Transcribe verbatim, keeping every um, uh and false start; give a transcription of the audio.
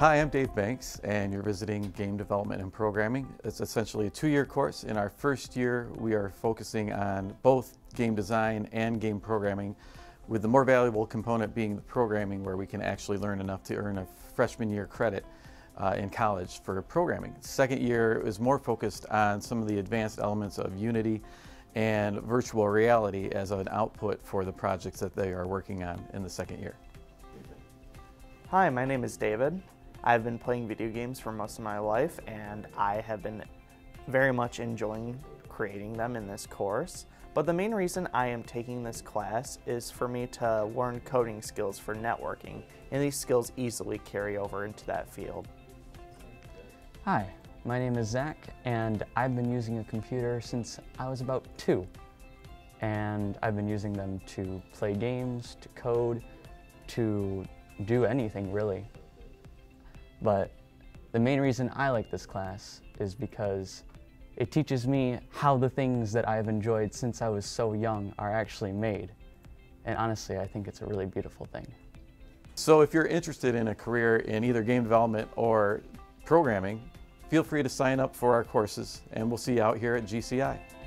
Hi, I'm Dave Banks, and you're visiting Game Development and Programming. It's essentially a two-year course. In our first year, we are focusing on both game design and game programming, with the more valuable component being the programming, where we can actually learn enough to earn a freshman year credit uh, in college for programming. Second year is more focused on some of the advanced elements of Unity and virtual reality as an output for the projects that they are working on in the second year. Hi, my name is David. I've been playing video games for most of my life, and I have been very much enjoying creating them in this course. But the main reason I am taking this class is for me to learn coding skills for networking, and these skills easily carry over into that field. Hi, my name is Zach, and I've been using a computer since I was about two. And I've been using them to play games, to code, to do anything really. But the main reason I like this class is because it teaches me how the things that I've enjoyed since I was so young are actually made. And honestly, I think it's a really beautiful thing. So if you're interested in a career in either game development or programming, feel free to sign up for our courses, and we'll see you out here at G C I.